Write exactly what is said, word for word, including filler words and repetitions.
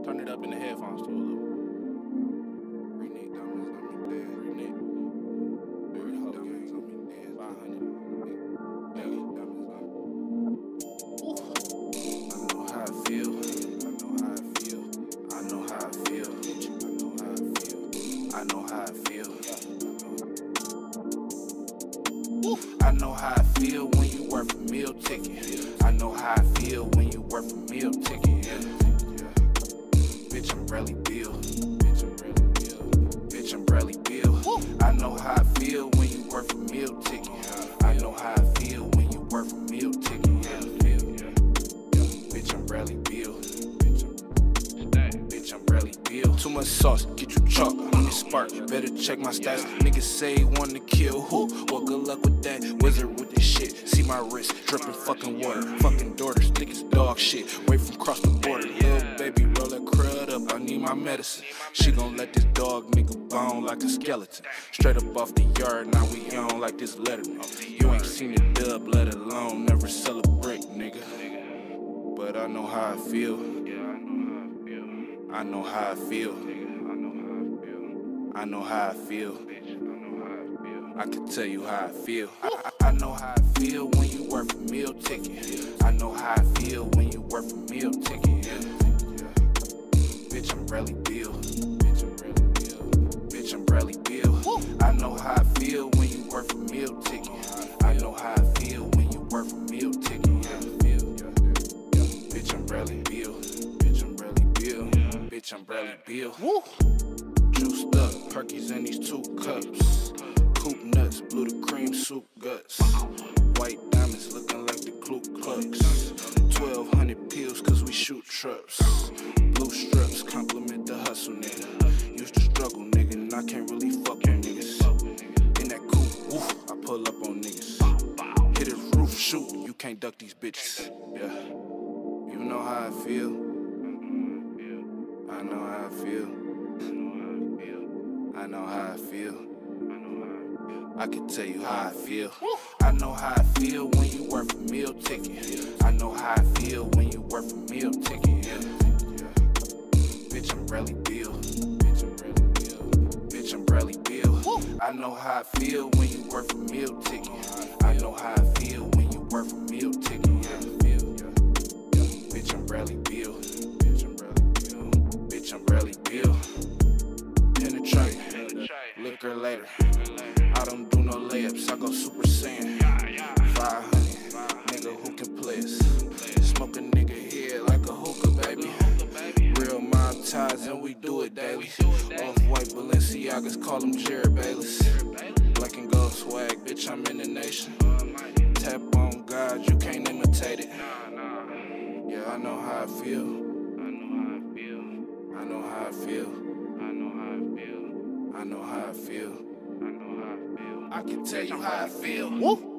Turn it up in the headphones too a little. Renee diamonds on me dead. Renee. Dirty hoe gangs on me dead. five hundred. Daily diamonds on me. I know how I feel. I know how I feel. I know how I feel. I know how I feel. I know how I feel. I know how I feel when you worth a meal ticket. I know how I feel when you worth a meal ticket. Yeah. Bitch, I'm Bradley Beal. Bitch, I'm Bradley Beal. Bitch, I'm Bradley Beal. I know how I feel when you worth a meal ticket. I know how I feel when you worth a meal ticket. Yeah. Bitch, I'm Bradley Beal. Bitch, I'm Bradley Beal. Too much sauce, get you chalk. When it spark, you better check my stats. Niggas say he wanna kill who? Well, good luck with that. Wizard with this shit. See my wrist dripping fucking water. Fucking daughters, thick as dog shit. Wait from cross the border. Little baby, roll that crud up. I need my medicine. She gon' let this dog nigga bone like a skeleton. Straight up off the yard, now we on like this Letterman. You ain't seen a dub, let alone never celebrate, nigga. But I know how I feel. I know how I feel. I know how I feel. I can tell you how I feel. I, I, I know how I feel when you worth a meal ticket. I know how I feel when you worth a meal ticket. Yeah. Bitch, I'm Bradley Beal. Bitch, I'm Bradley Beal. Bitch, I'm Bradley Beal. I know how I feel when you worth a meal ticket. I know how I feel when you worth a meal ticket. Yeah. Bitch, I'm Bradley Beal. Bitch, I'm Bradley Beal. Bitch, I'm Bradley Beal. Juiced up, Perkies in these two cups. Coop nuts, blue the cream soup guts. White diamonds looking like the Ku Klux. twelve hundred pills cause we shoot trucks. Blue strips compliment the hustle, nigga. Used to struggle, nigga, and I can't really fuck with niggas. In that coupe, woof, I pull up on niggas. Hit his roof, shoot, you can't duck these bitches. Yeah, you know how I feel. I know how I feel. I know how I feel. I can tell you how I feel. I know how I feel when you worth a meal ticket. I know how I feel when you worth a meal ticket. Yeah. Bitch, I'm Bradley Beal. Bitch, I'm Bradley Beal. Bitch, I'm Bradley Beal. I know how I feel when you worth a meal ticket. I know how I feel when you worth a meal ticket. Yeah. Bitch, I'm Bradley Beal. Bitch, I'm Bradley Beal. Bitch, I'm Bradley Beal. Penetrate. Liquor later. I don't do no layups, I go Super Saiyan. five hundred, nigga who can play us. Smoke a nigga here like a hookah, baby. Real mob ties and we do it daily. Off-white Balenciagas, call them Jared Bayless. Black and gold swag, bitch, I'm in the nation. Tap on God, you can't imitate it. Yeah, I know how I feel. I know how I feel. I know how I feel. I know how I feel. I know how I feel. I can tell you how I feel. Woo.